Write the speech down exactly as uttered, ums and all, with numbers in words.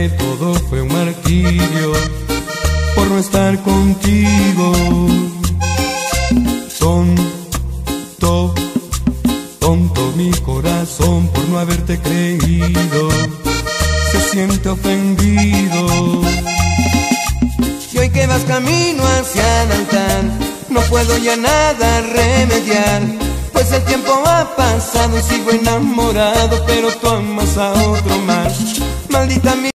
que todo fue un martirio por no estar contigo. Tonto, tonto mi corazón por no haberte creído, se siente ofendido. Y hoy que vas camino hacia el altar, no puedo ya nada remediar, pues el tiempo ha pasado y sigo enamorado, pero tú amas a otro más. Maldita mi